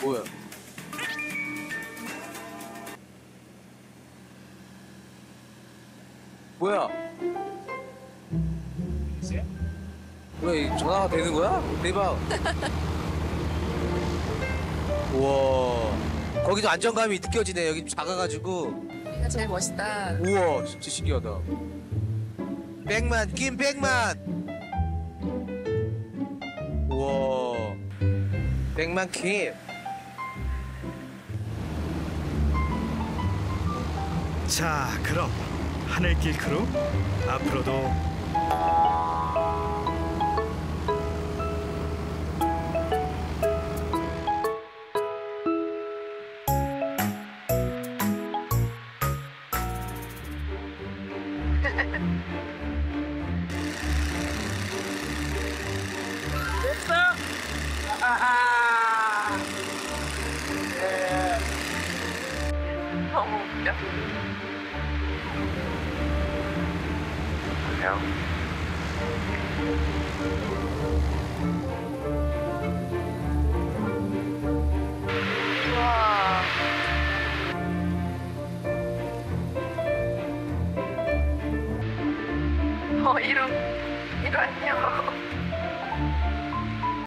뭐야? 뭐야? 왜 전화가 되는 거야? 대박. 우와. 거기도 안정감이 느껴지네. 여기 작아가지고. 여기가 제일 멋있다. 우와, 진짜 신기하다. 백만, 김백만. 우와. 백만 킴. 자, 그럼 하늘길 크루 앞으로도 됐어? 아하. 너무 웃겨. 우와. 이런 안녕.